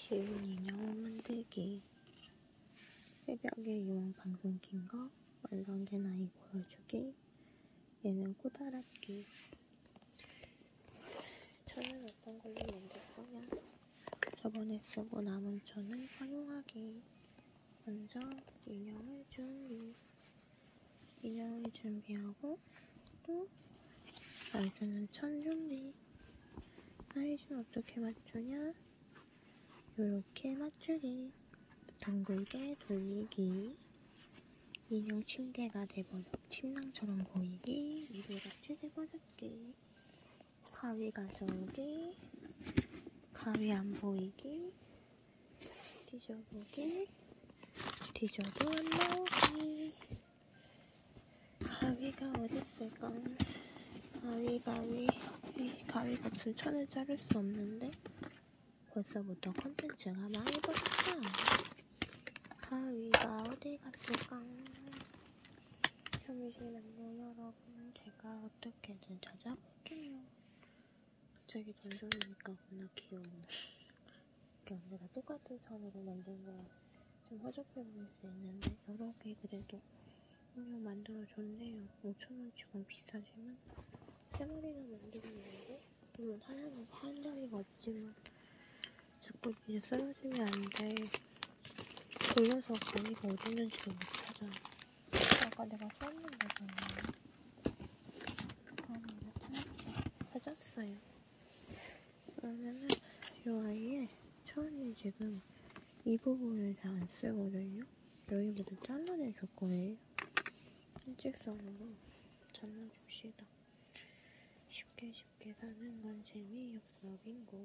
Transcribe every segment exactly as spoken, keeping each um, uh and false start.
쉬운 인형 만들기. 새벽에 이왕 방송 킨 거 완성된 아이 보여주기. 얘는 코다랗기. 천은 어떤 걸로 만들 거냐? 저번에 쓰고 남은 천을 활용하기. 먼저 인형을 준비. 인형을 준비하고 또 안 쓰는 천 준비. 사이즈는 어떻게 맞추냐? 요렇게 맞추기. 둥글게 돌리기. 인형 침대가 돼버려 침낭처럼 보이기. 이불같이 돼버렸기. 가위 가져오기. 가위 안 보이기. 뒤져보기. 뒤져도 안 나오기. 가위가 어딨을까? 가위 가위 가위가 없으면 천을 자를 수 없는데 벌써부터 컨텐츠가 많이 벌었다. 가위가 어디 갔을까? 잠시만요 여러분, 제가 어떻게든 찾아볼게요. 갑자기 던져놓으니까 겁나 귀여워. 내가 똑같은 천으로 만든 거라 좀 허접해 보일 수 있는데 여러 개 그래도 인형 만들어줬네요. 오천 원치곤 비싸지만 세 마리나 만들었는데 물론 하나는 한 자리가 없지만 자꾸 이제 쓰러지면 안 돼. 돌려서 가위가 어디 있는지도 못 찾아. 아까 내가 썼는 거잖아. 아, 찾았어요. 그러면은 이 아이의 천이 지금 이 부분을 잘 안 쓰거든요. 여기부터 잘라내줄 거예요. 일직선으로 잘라줍시다. 쉽게 쉽게 사는 건 재미없어빈고.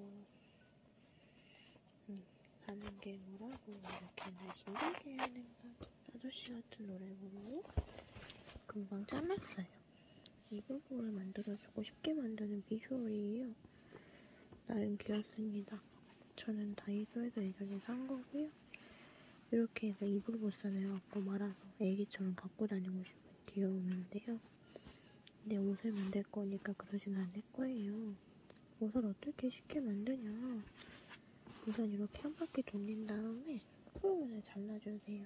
음, 사는 게 뭐라고 이렇게나 힘들게 하는가. 아저씨 같은 노래 부르고 금방 잘랐어요. 이 부분을 만들어주고 쉽게 만드는 비주얼이에요. 나름 귀엽습니다. 저는 다이소에서 예전에 산 거고요. 이렇게 해서 이불 보쌈해갖고 말아서 애기처럼 갖고 다니고 싶은 귀여움인데요. 근데 옷을 만들 거니까 그러진 않을 거예요. 옷을 어떻게 쉽게 만드냐. 우선 이렇게 한 바퀴 돌린 다음에 부분을 잘라주세요.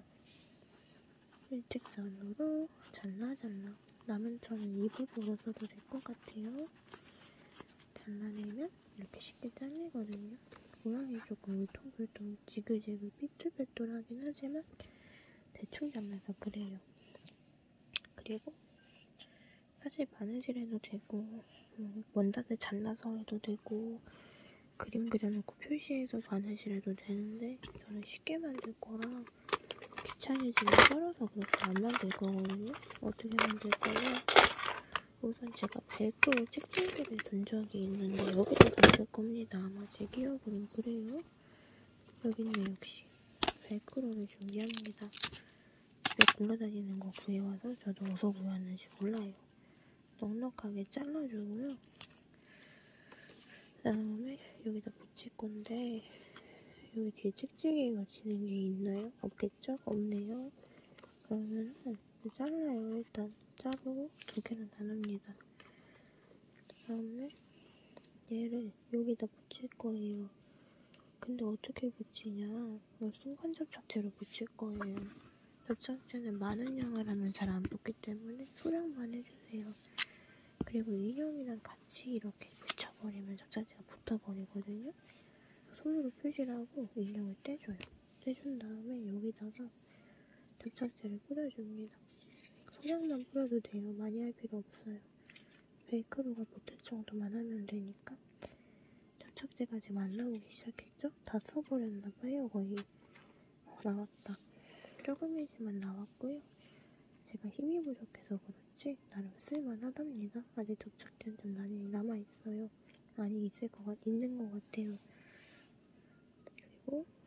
일직선으로 잘라 잘라. 남은 천은 이불보로 써도 될 것 같아요. 잘라내면 이렇게 쉽게 잘리거든요. 모양이 조금 울퉁불퉁 지글지글 삐뚤빼뚤하긴 하지만 대충 잘라서 그래요. 그리고 사실 바느질 해도 되고 원단을 잘라서 해도 되고 그림 그려놓고 표시해서 바느질 해도 되는데 저는 쉽게 만들 거라 귀찮아지면 썰어서 그렇게 안 만들 거거든요. 어떻게 만들 거냐? 우선 제가 벨크로 찍찍이를 둔 적이 있는데 여기다 뒀을 겁니다. 아마 제 기억으로는 그래요. 여기 있네. 역시 벨크로를 준비합니다. 집에 굴러다니는 거 구해와서 저도 어디서 구해왔는지 몰라요. 넉넉하게 잘라주고요. 그 다음에 여기다 붙일 건데 여기 뒤에 찍찍이 걸치는 게 있나요? 없겠죠? 없네요. 그러면은 잘라요. 일단 자르고 두 개는 나눕니다. 그 다음에 얘를 여기다 붙일 거예요. 근데 어떻게 붙이냐? 순간 접착제로 붙일 거예요. 접착제는 많은 양을 하면 잘 안 붙기 때문에 소량만 해주세요. 그리고 인형이랑 같이 이렇게 붙여버리면 접착제가 붙어버리거든요. 손으로 표시를 하고 인형을 떼줘요. 떼준 다음에 여기다가 접착제를 뿌려줍니다. 소량만 뿌려도 돼요. 많이 할 필요 없어요. 벨크로가 붙을 정도만 하면 되니까. 접착제가 지금 안 나오기 시작했죠? 다 써버렸나봐요. 거의. 어, 나왔다. 조금이지만 나왔고요. 제가 힘이 부족해서 그렇지 나름 쓸만하답니다. 아직 접착제는 좀 많이 남아있어요. 많이 있을 것 같, 있는 것 같아요. 그리고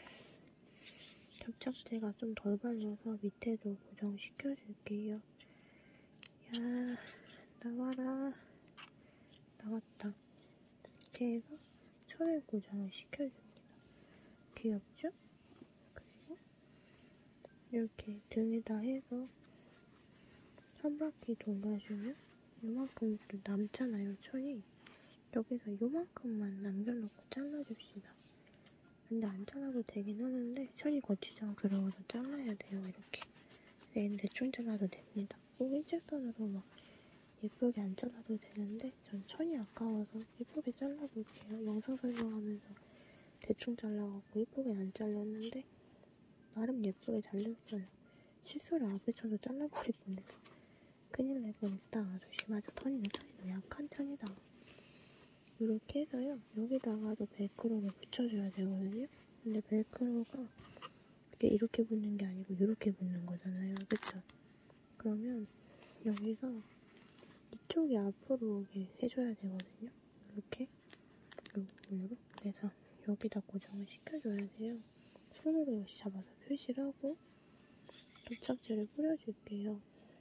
접착제가 좀 덜 발려서 밑에도 고정시켜줄게요. 야, 나와라. 나왔다. 이렇게 해서 천을 고정을 시켜줍니다. 귀엽죠? 그리고 이렇게 등에다 해서 한 바퀴 돌려주면 요만큼 또 남잖아요, 천이. 여기서 요만큼만 남겨놓고 잘라줍시다. 근데 안 잘라도 되긴 하는데 천이 거치지 않고 들어가서 잘라야 돼요. 이렇게. 얘는 대충 잘라도 됩니다. 꼭 일직선으로 막 예쁘게 안 잘라도 되는데 전 천이 아까워서 예쁘게 잘라볼게요. 영상 설명하면서 대충 잘라갖고 예쁘게 안 잘렸는데 나름 예쁘게 잘렸어요. 실수를 앞에 쳐서 잘라버릴 뻔했어. 큰일 날 뻔했다. 조심하자. 천이는 천이도 약한 천이다. 이렇게 해서요. 여기다가도 벨크로를 붙여줘야 되거든요. 근데 벨크로가 이게 이렇게 붙는 게 아니고 이렇게 붙는 거잖아요. 그쵸? 그러면 여기서 이쪽이 앞으로 오게 해줘야 되거든요. 이렇게 요걸로 그래서 여기다 고정을 시켜줘야 돼요. 손으로 역시 잡아서 표시를 하고 도착제를 뿌려줄게요.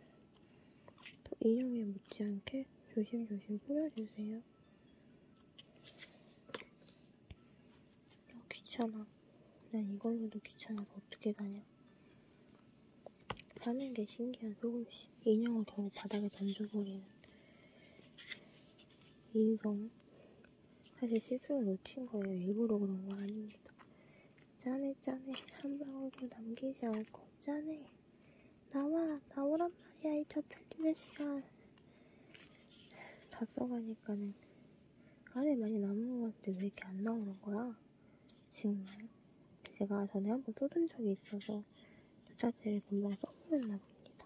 인형에 묻지 않게 조심조심 뿌려주세요. 어, 귀찮아. 난 이걸로도 귀찮아서 어떻게 다냐. 하는 게 신기한 소금씨. 인형을 결국 바닥에 던져버리는 인성. 사실 실수를 놓친 거예요. 일부러 그런 거 아닙니다. 짠해 짠해. 한 방울도 남기지 않고 짠해. 나와 나오란 말이야. 이 젖잘진 자식아. 다 써가니까는 안에 많이 남은 것 같은데 왜 이렇게 안 나오는 거야? 정말 제가 전에 한번 쏟은 적이 있어서 도착제를 금방 써버렸나 봅니다.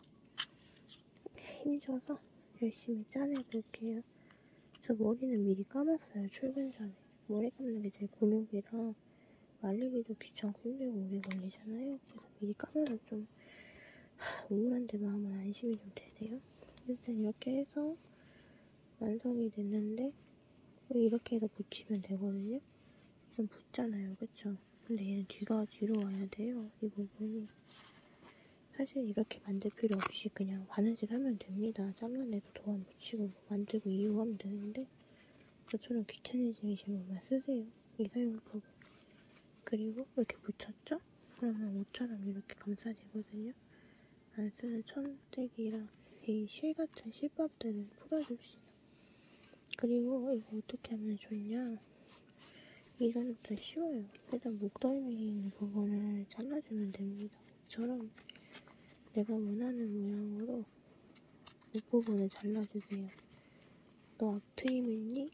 힘줘서 열심히 짜내볼게요. 저 머리는 미리 감았어요. 출근 전에. 머리 감는 게 제 근육이라 말리기도 귀찮고 힘들고 오래 걸리잖아요. 그래서 미리 감아서 좀 우울한데 마음은 안심이 좀 되네요. 일단 이렇게 해서 완성이 됐는데 이렇게 해서 붙이면 되거든요. 이건 붙잖아요. 그쵸? 근데 얘는 뒤가 뒤로 와야 돼요. 이 부분이. 사실 이렇게 만들 필요 없이 그냥 바느질 하면 됩니다. 잘라내서 도안 붙이고 만들고 이용하면 되는데 저처럼 귀찮으시는 분만 쓰세요. 이 사용법을. 그리고 이렇게 붙였죠? 그러면 옷처럼 이렇게 감싸지거든요. 안 쓰는 천떼기랑 이 실 같은 실밥들을 풀어줍시다. 그리고 이거 어떻게 하면 좋냐? 이거는 더 쉬워요. 일단 목덜미 있는 부분을 잘라주면 됩니다. 이처럼 내가 원하는 모양으로 목부분을 잘라주세요. 너 앞트임 있니?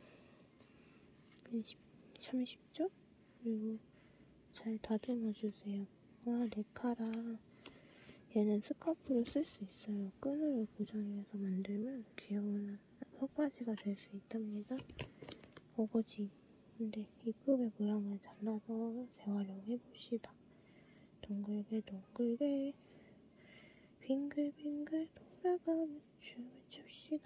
참 쉽죠? 그리고 잘 다듬어주세요. 와, 내 카라. 얘는 스카프로 쓸 수 있어요. 끈으로 고정해서 만들면 귀여운 속바지가 될 수 있답니다. 어거지. 근데 이쁘게 모양을 잘라서 재활용해봅시다. 동글게 동글게 빙글빙글 돌아가며 춤을 춥시다.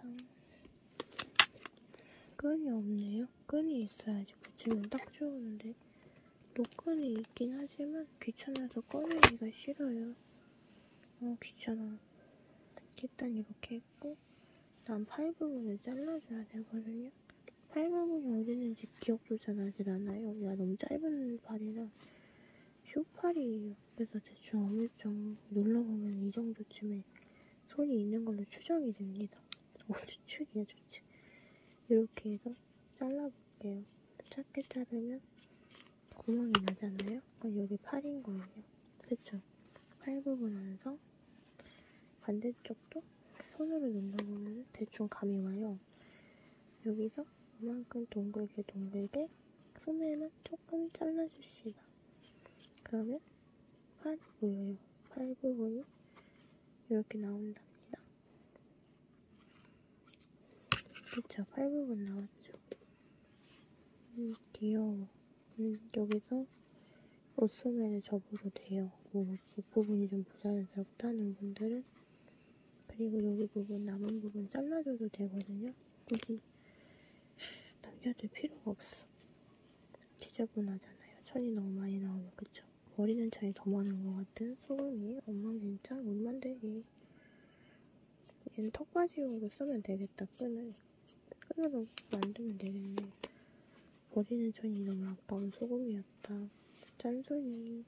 끈이 없네요. 끈이 있어야지 붙이면 딱 좋은데 노끈이 있긴 하지만 귀찮아서 꺼내기가 싫어요. 어 귀찮아. 일단 이렇게 했고 난 팔 부분을 잘라줘야 되거든요. 팔 부분이 어디 있는지 기억도 잘 나질 않아요. 야 너무 짧은 팔이라 쇼팔이에요. 그래서 대충 어물쩡 눌러보면 이 정도쯤에 손이 있는 걸로 추정이 됩니다. 오 추측이야 추측. 이렇게 해서 잘라볼게요. 작게 자르면 구멍이 나잖아요. 그럼 여기 팔인 거예요. 그쵸? 팔 부분 완성. 반대쪽도 손으로 눌러보면 대충 감이 와요. 여기서 이만큼 동글게 동글게 소매만 조금 잘라줍시다. 그러면 팔이 보여요. 팔 부분이 이렇게 나온답니다. 그쵸? 팔 부분 나왔죠? 음, 귀여워. 음, 여기서 옷소매를 접어도 돼요. 뭐, 목 부분이 좀 부자연스럽다는 분들은. 그리고 여기 부분, 남은 부분 잘라줘도 되거든요. 굳이 남겨둘 필요가 없어. 지저분하잖아요. 천이 너무 많이 나오면. 그쵸? 버리는 천이 더 많은 것 같은 소금이 엉망진창 못 만들기. 얘는 턱받이용으로 쓰면 되겠다. 끈을. 끈으로 만들면 되겠네. 버리는 천이 너무 아까운 소금이었다. 짠소리.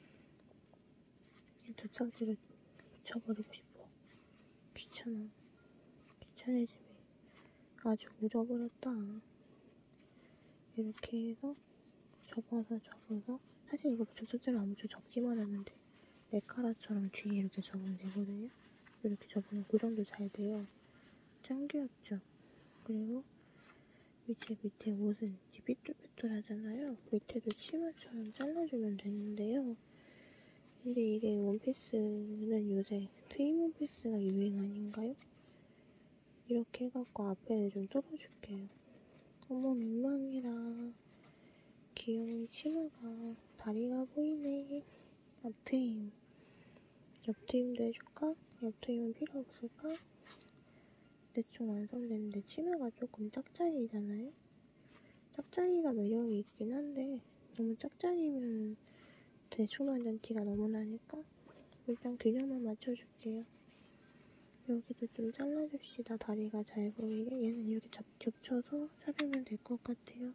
도착지를 붙여버리고 싶어. 귀찮아. 귀찮아짐에 아주 묻어버렸다. 이렇게 해서 접어서 접어서 사실 이거 접착제를 안 묻혀 접기만 하는데 네카라처럼 뒤에 이렇게 접으면 되거든요. 이렇게 접으면 그 정도 잘 돼요. 짱 귀엽죠? 그리고 이제 밑에 옷은 이제 삐뚤삐뚤하잖아요. 밑에도 치마처럼 잘라주면 되는데요. 근데 이게 원피스는 요새 트임 원피스가 유행 아닌가요? 이렇게 해갖고 앞에를 좀 뚫어줄게요. 어머 민망해라. 귀여운 치마가 다리가 보이네. 앞트임. 옆트임도 해줄까? 옆트임은 필요 없을까? 대충 완성됐는데 치마가 조금 짝짝이잖아요? 짝짝이가 매력이 있긴 한데 너무 짝짝이면 대충 만든 티가 너무 나니까 일단 균형만 맞춰줄게요. 여기도 좀 잘라줍시다. 다리가 잘 보이게. 얘는 이렇게 잡, 겹쳐서 자르면 될 것 같아요.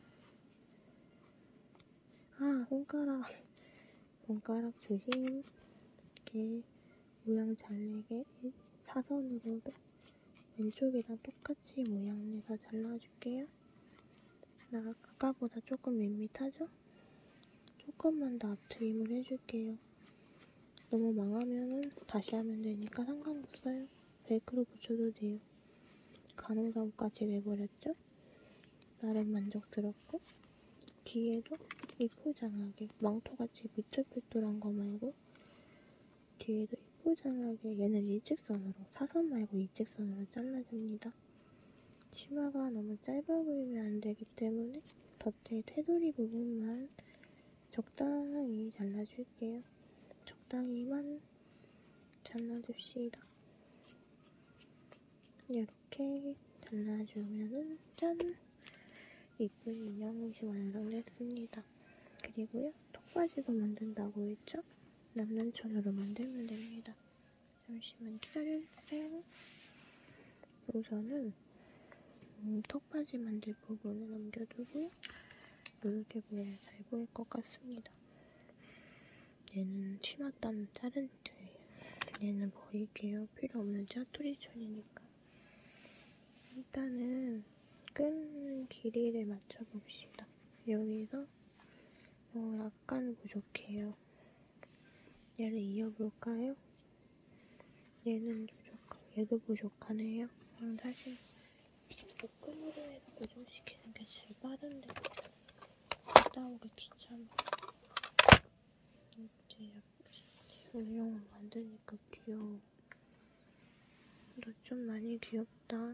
아, 손가락. 손가락 조심. 이렇게 모양 잘 내게 사선으로도 왼쪽이랑 똑같이 모양 내서 잘라줄게요. 나 아까보다 조금 밋밋하죠? 조금만 더 앞트임을 해줄게요. 너무 망하면은 다시 하면 되니까 상관없어요. 벨크로 붙여도 돼요. 간호사옷까지 내버렸죠? 나름 만족스럽고 뒤에도 이쁘장하게 망토같이 삐뚤삐뚤한 거 말고 뒤에도 이쁘장하게 얘는 일직선으로 사선 말고 일직선으로 잘라줍니다. 치마가 너무 짧아 보이면 안 되기 때문에 덧대 테두리 부분만 적당히 잘라줄게요. 적당히만 잘라줍시다. 이렇게 잘라주면은 짠! 이쁜 인형 옷이 완성됐습니다. 그리고요, 턱바지도 만든다고 했죠? 남는 천으로 만들면 됩니다. 잠시만 기다려주세요. 우선은 음, 턱바지 만들 부분을 남겨두고요. 이렇게 보여야 잘 보일 것 같습니다. 얘는 치마 따는 자른 트예요. 얘는 버릴게요. 필요 없는 짜투리천이니까. 일단은 끈 길이를 맞춰봅시다. 여기서 어, 약간 부족해요. 얘를 이어볼까요? 얘는 부족하, 얘도 부족하네요. 음, 사실 끈으로 해서 고정시키는 게 제일 빠른데 갔다 오기 귀찮아. 이제 운용을 만드니까 귀여워. 너 좀 많이 귀엽다.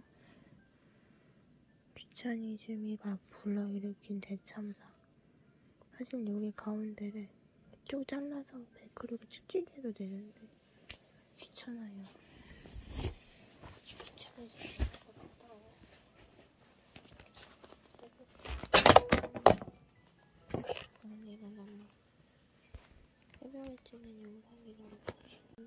귀차니즘이 막 불러일으킨 대참사. 사실 여기 가운데를 쭉 잘라서 매크로로 찍찍해도 되는데 귀찮아요. 귀찮아지는 것 같다. 오늘 얘가 너무 새벽에 찍는 영상이라고 보시면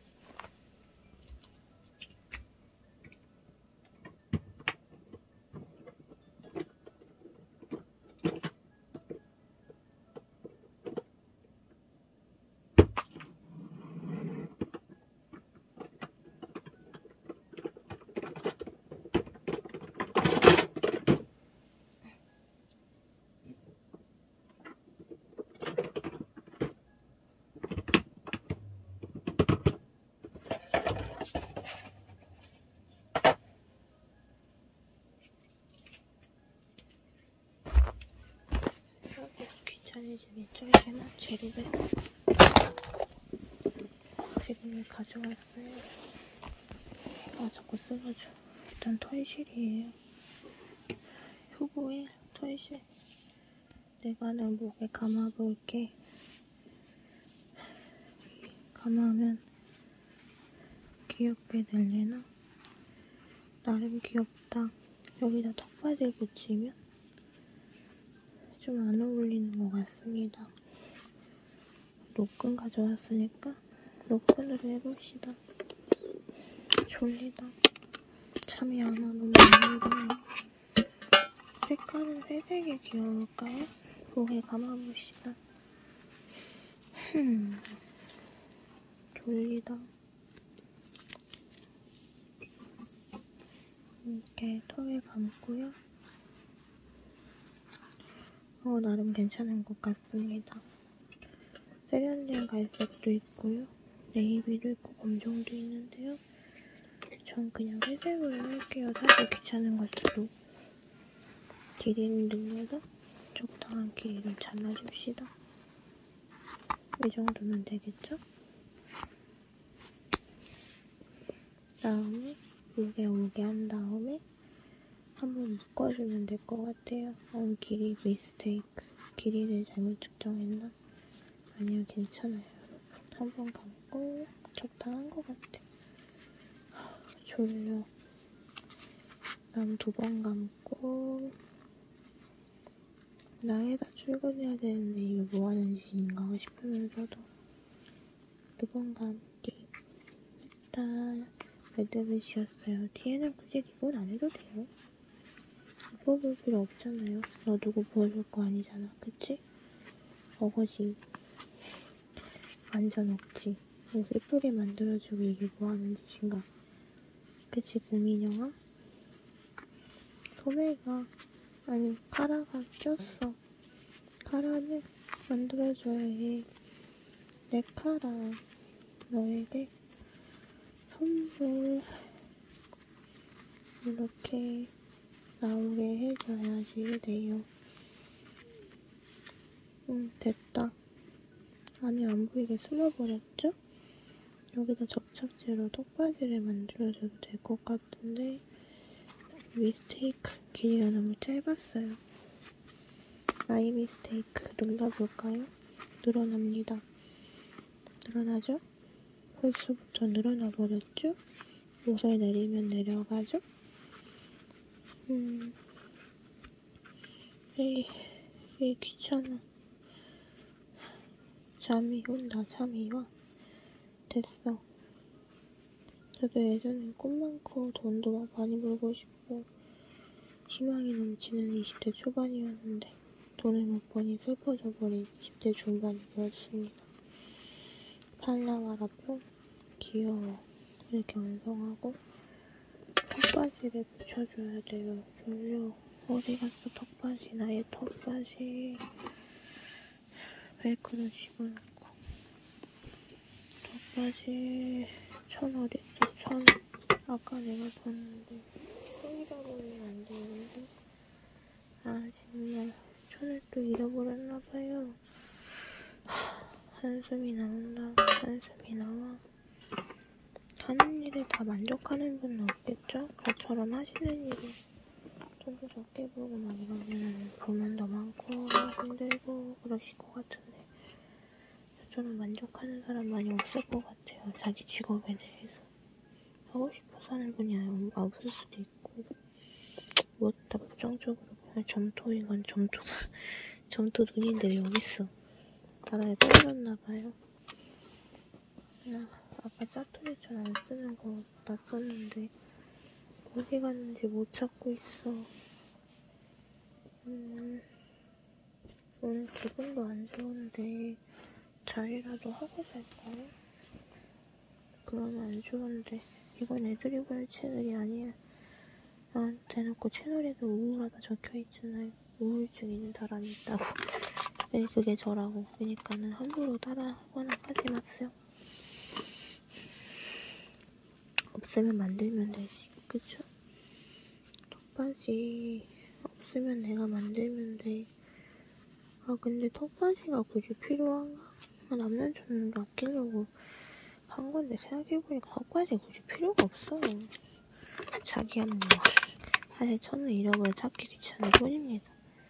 귀찮아지면 이쪽에나 재료를 재료를 가져왔어요. 아 자꾸 쓰러져. 일단 털실이에요. 후보에 털실. 내가 내 목에 감아볼게. 감아면 귀엽게 들리나? 나름 귀엽다. 여기다 턱받이를 붙이면 좀 안 어울리는 것 같습니다. 노끈 가져왔으니까 노끈으로 해봅시다. 졸리다. 잠이 안 와. 너무 졸리네. 색깔은 회색이 귀여울까요? 목에 감아봅시다. 흠. 졸리다. 이렇게 턱에 감고요. 어, 나름 괜찮은 것 같습니다. 세련된 갈색도 있고요. 네이비도 있고 검정도 있는데요. 전 그냥 회색으로 할게요. 사실 귀찮은 걸수록. 길이를 늘려서 적당한 길이를 잘라줍시다. 이 정도면 되겠죠? 다음에 요게 오게 한 다음에 한번 묶어주면 될 것 같아요. 어, 길이 미스테이크. 길이를 잘못 측정했나? 아니요, 괜찮아요. 한 번 감고 적당한 것 같아. 하, 졸려. 다음 두 번 감고 나에다 출근해야 되는데 이게 뭐하는 짓인가 싶으면서도 두 번 감기. 일단 매듭을 지었어요. 뒤에는 굳이 리본 안 해도 돼요. 입어볼 필요 없잖아요. 너 누구 보여줄 거 아니잖아. 그치? 어거지. 완전 없지. 옷 예쁘게 만들어주고 이게 뭐하는 짓인가. 그치, 고민영아? 소매가, 아니, 카라가 꼈어. 카라는 만들어줘야 해. 내 카라, 너에게 선물 이렇게 나오게 해줘야지 돼요. 응, 됐다. 안에 안 보이게 숨어버렸죠? 여기다 접착제로 턱바지를 만들어줘도 될 것 같은데 미스테이크 길이가 너무 짧았어요. 마이 미스테이크 눌러볼까요? 늘어납니다. 늘어나죠? 벌써부터 늘어나 버렸죠? 옷을 내리면 내려가죠? 음, 에이, 에이 귀찮아. 잠이 온다, 잠이 와. 됐어. 저도 예전에 꿈 많고 돈도 많이 벌고 싶고 희망이 넘치는 이십 대 초반이었는데 돈을 못 버니 슬퍼져 버린 이십 대 중반이 되었습니다. 팔라와라 뿅 귀여워. 이렇게 완성하고 턱바지를 붙여줘야 돼요. 졸려. 어디 갔어 턱바지. 나의 턱바지. 벨크로 집어넣고 턱바지 천 어딨어 천. 아까 내가 봤는데 천 잃어버리면 안 되는데. 아 정말 천을 또 잃어버렸나봐요. 한숨이 나온다. 한숨이 나와. 하는 일에 다 만족하는 분은 없겠죠? 저처럼 하시는 일이 돈도 적게 벌고 막 이러면 불만도 많고 힘들고 그러실 것 같은데 저처럼 만족하는 사람 많이 없을 것 같아요. 자기 직업에 대해서 하고 싶어서 하는 분이 없을 수도 있고 뭐 다 부정적으로 그냥 점토이건 점토 점토 눈인들이 어딨어. 바다에 떨어졌나봐요. 아, 아까 짜투리천 안 쓰는 거 놨었는데 어디 갔는지 못 찾고 있어. 음, 오늘 기분도 안 좋은데 자리라도 하고 잘까요? 그러면 안 좋은데 이건 애들이 보는 채널이 아니야. 아, 대놓고 채널에도 우울하다 적혀있잖아요. 우울증 있는 사람이 있다고. 네, 그게 저라고. 그러니까는 함부로 따라하거나 하지 마세요. 없으면 만들면 되지. 그쵸? 턱바지 없으면 내가 만들면 돼. 아 근데 턱바지가 굳이 필요한가? 남는 천을 아끼려고 한 건데 생각해보니까 턱바지 굳이 필요가 없어. 자기 합리화. 사실 천을 잃어버려 찾기 귀찮을 뿐입니다.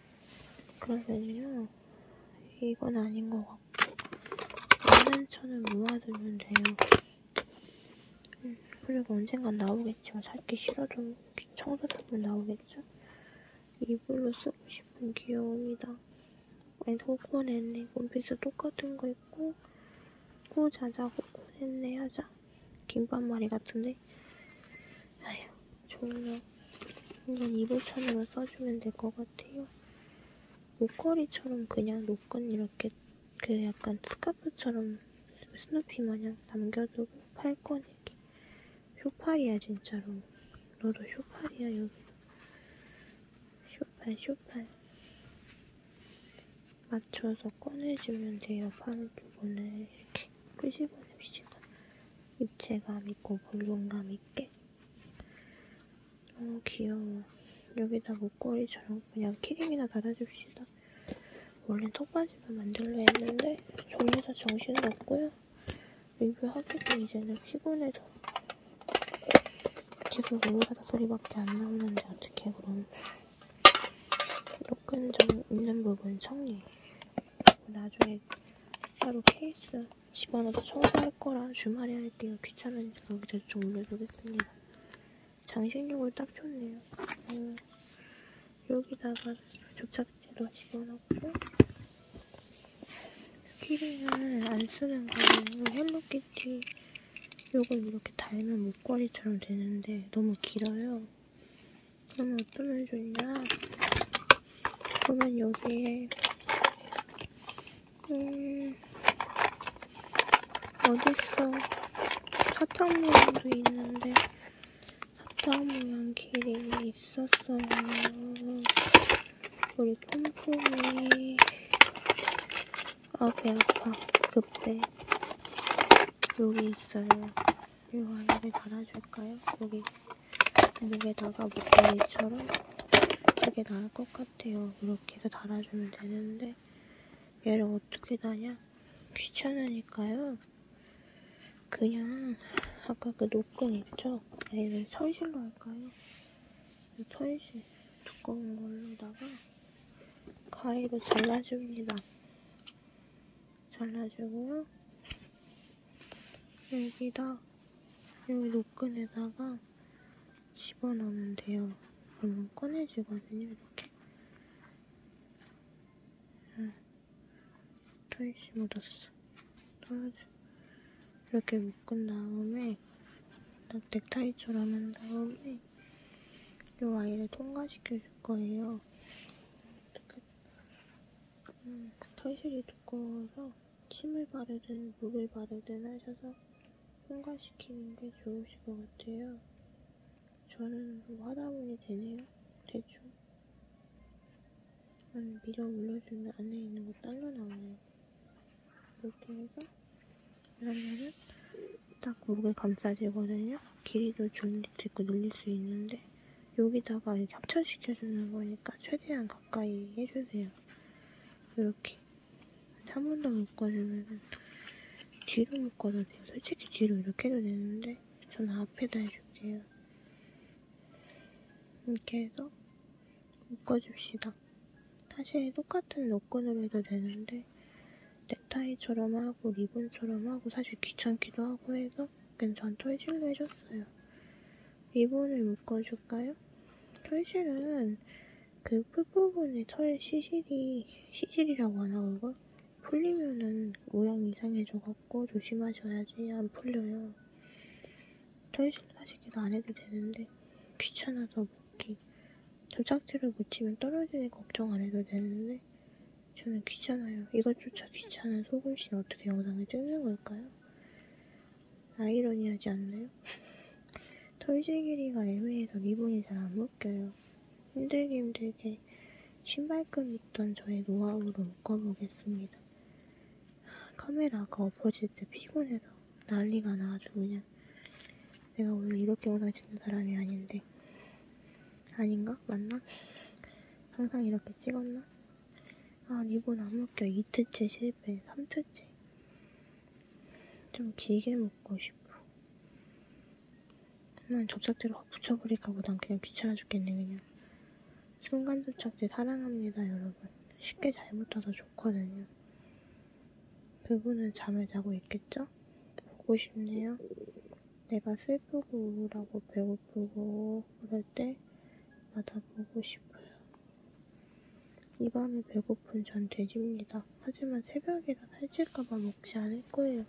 그러면요 이건 아닌 것 같고 남는 천을 모아두면 돼요. 음, 그리고 언젠간 나오겠죠. 찾기 싫어도 청소다 보면 나오겠죠. 이불로 쓰고 싶은 귀여움이다. 아니 코코넷네. 원피스 똑같은 거 있고 코자자 코코넷네 하자. 김밥말이 같은데. 아휴 졸려. 이건 이불천으로 써주면 될 것 같아요. 목걸이처럼 그냥 노끈 이렇게 그 약간 스카프처럼 스누피 마냥 남겨두고 팔 꺼내기. 쇼팔이야 진짜로. 너도 쇼팔이야 여기. 쇼팔 쇼팔. 맞춰서 꺼내주면 돼요. 팔 부분을 이렇게 끄집어냅시다. 입체감 있고 볼륨감 있게. 너무 귀여워. 여기다 목걸이처럼 그냥 키링이나 달아줍시다. 원래 턱받이만 만들려 했는데 종이에다 정신은 없고요. 리뷰하기도 이제는 피곤해서 계속 오르가다 소리밖에 안 나오는데 어떡해 그럼. 끈좀 있는 부분 정리. 나중에 따로 케이스 집어넣어서 청소할 거라 주말에 할게요. 귀찮으니까 여기 대충 올려두겠습니다. 장식용으로 딱 좋네요. 음, 여기다가 접착제도 집어넣고 키링을 안 쓰는 거예요. 헬로키티 요걸 이렇게 달면 목걸이처럼 되는데 너무 길어요. 그러면 어떠면 좋냐? 그러면 여기에 음 어딨어? 사탕 모양도 있는데 사탕 모양 키링이 있었어요. 우리 폼폼이 아 배 아파 급배 여기 있어요. 이 안에 달아줄까요? 여기 목에다가 목걸이처럼 되게 나을 것 같아요. 이렇게 해서 달아주면 되는데 얘를 어떻게 다냐? 귀찮으니까요. 그냥 아까 그 노끈 있죠? 얘를 철실로 할까요? 철실 두꺼운 걸로다가 가위로 잘라줍니다. 잘라주고요. 여기다 여기 노끈에다가 집어넣으면 돼요. 그러면 꺼내지거든요. 이렇게. 응. 털씨 묻었어. 떨어져. 이렇게 묶은 다음에 딱 넥타이처럼 한 다음에 이 아이를 통과시켜줄 거예요. 음, 털실이 두꺼워서 침을 바르든 물을 바르든 하셔서 통과시키는 게 좋으실 것 같아요. 저는 뭐 하다 보니 되네요. 대충. 한 밀어 올려주면 안에 있는 거 딸려 나와요. 이렇게 해서 그러면은 딱 목에 감싸지거든요. 길이도 줄 수도 있고 늘릴 수 있는데 여기다가 이렇게 합쳐시켜주는 거니까 최대한 가까이 해주세요. 이렇게 한 번 더 묶어주면은 뒤로 묶어도 돼요. 솔직히 뒤로 이렇게 해도 되는데 저는 앞에다 해줄게요. 이렇게 해서 묶어줍시다. 사실 똑같은 노끈으로 해도 되는데 넥타이처럼 하고 리본처럼 하고 사실 귀찮기도 하고 해서 그냥 전 털실로 해줬어요. 리본을 묶어줄까요? 털실은 그 끝부분에 털 시실이 시실이라고 하나 그거? 풀리면은 모양이 이상해져갖고 조심하셔야지 안 풀려요. 털실 사실 계속 안 해도 되는데 귀찮아서 묶기. 접착제를 묻히면 떨어지는 걱정 안 해도 되는데 저는 귀찮아요. 이것조차 귀찮은 소금씨 어떻게 영상을 찍는 걸까요? 아이러니하지 않나요? 털실 길이가 애매해서 리본이 잘 안 묶여요. 힘들게 힘들게 신발끈 있던 저의 노하우로 묶어보겠습니다. 카메라가 엎어질 때 피곤해서 난리가 나 아주 그냥. 내가 원래 이렇게 영상 찍는 사람이 아닌데 아닌가? 맞나? 항상 이렇게 찍었나? 아 리본 안 묶여. 이 트째 실패. 삼 트째. 좀 길게 묶고 싶어. 난 접착제로 확 붙여버릴까 보단 그냥 귀찮아 죽겠네 그냥. 순간 접착제 사랑합니다 여러분. 쉽게 잘 붙어서 좋거든요. 그분은 잠을 자고 있겠죠? 보고 싶네요. 내가 슬프고 우울하고 배고프고 그럴 때마다 보고 싶어요. 이 밤에 배고픈 전 돼지입니다. 하지만 새벽이라 살찔까봐 먹지 않을 거예요.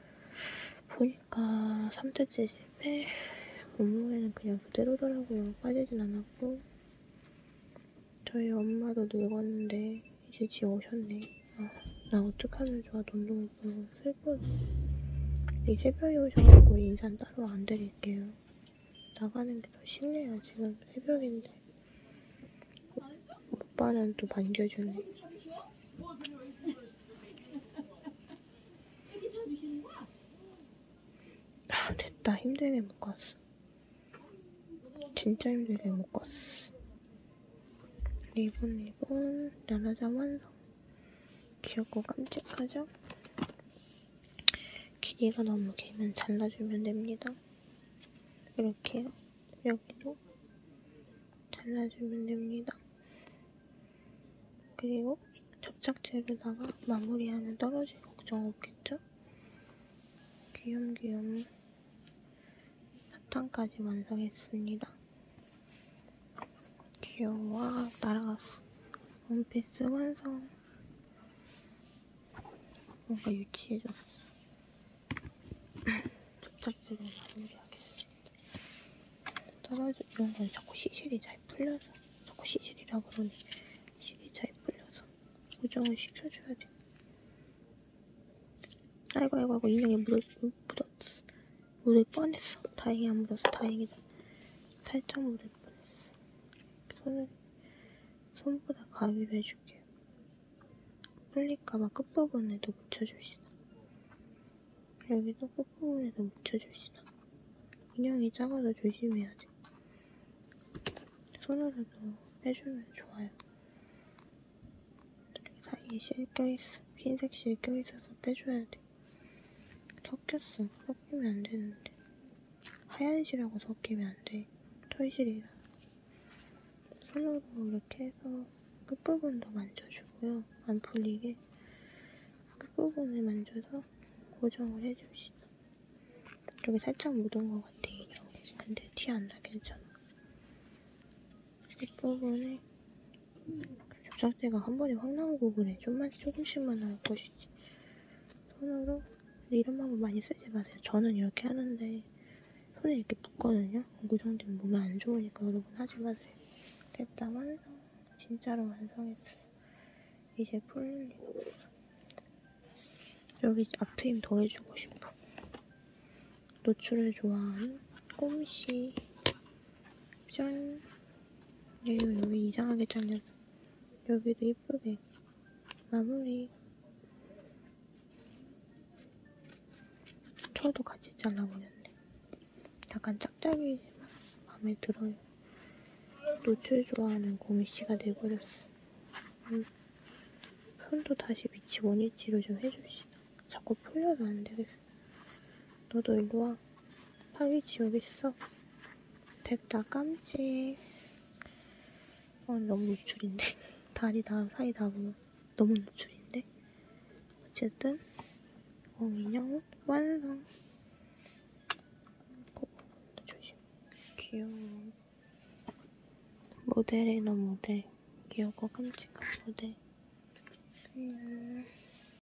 보니까 삼 트째 실패. 몸무게는 그냥 그대로더라고요. 빠지진 않았고. 저희 엄마도 늙었는데 이제 집 오셨네. 아, 나 어떡하면 좋아. 돈도 못 벌고 슬퍼. 이 새벽에 오셔갖고 인사는 따로 안 드릴게요. 나가는 게 더 쉽네요. 지금 새벽인데. 오빠는 또 반겨주네. 나 힘들게 묶었어. 진짜 힘들게 묶었어. 리본 리본 나라자 완성. 귀엽고 깜찍하죠? 길이가 너무 길면 잘라주면 됩니다. 이렇게요. 여기도 잘라주면 됩니다. 그리고 접착제로다가 마무리하면 떨어질 걱정 없겠죠? 귀염귀염 사탕까지 완성했습니다. 귀여워. 날아갔어. 원피스 완성. 뭔가 유치해졌어. 접착제로 마무리하겠습니다. 떨어져. 이런 건 자꾸 시실이 잘 풀려서. 자꾸 시실이라 그러니. 시실이 잘 풀려서. 고정을 시켜줘야 돼. 아이고, 아이고, 아이고. 인형에 묻었, 묻었어. 묻을 뻔했어. 다행히 안 묻어서 다행이다. 살짝 묻을 뻔했어. 손을, 손보다 가위로 해줄게요. 풀릴까봐 끝부분에도 묻혀줍시다. 여기도 끝부분에도 묻혀줍시다. 인형이 작아서 조심해야 돼. 손으로도 빼주면 좋아요. 사이에 실 껴있어. 흰색 실 껴있어서 빼줘야 돼. 섞였어. 섞이면 안 되는데. 하얀 실하고 섞이면 안 돼. 털실이라. 손으로 이렇게 해서 끝부분도 만져주고요. 안 풀리게. 끝부분을 만져서 고정을 해줍시다. 여기 살짝 묻은 것 같아, 인형이. 근데 티 안 나, 괜찮아. 끝부분에 접착제가 한 번에 확 나오고 그래. 좀만, 조금씩만 나올 것이지. 손으로 이런 방법 많이 쓰지 마세요. 저는 이렇게 하는데 손에 이렇게 붓거든요. 고정되면 몸에 안 좋으니까 여러분 하지 마세요. 됐다, 완성. 진짜로 완성했어. 이제 풀릴 일 없어. 여기 앞트임 더 해주고 싶어. 노출을 좋아하는 꼼씨. 짠. 여기, 여기 이상하게 잘렸어. 여기도 예쁘게 마무리. 털도 같이 잘라버렸네. 약간 짝짝이지만 마음에 들어요. 노출 좋아하는 고미씨가 돼버렸어. 음. 손도 다시 위치 원위치로 좀 해줍시다. 자꾸 풀려서 안 되겠어. 너도 일로 와. 팔 위치 여기 있어. 됐다, 깜찍. 어, 너무 노출인데. 다리 다 사이 다 보여. 너무 노출인데. 어쨌든 곰인형 완성. 그거부터 조심. 귀여워. 모델이너 모델. 귀엽고 깜찍한 모델. 음.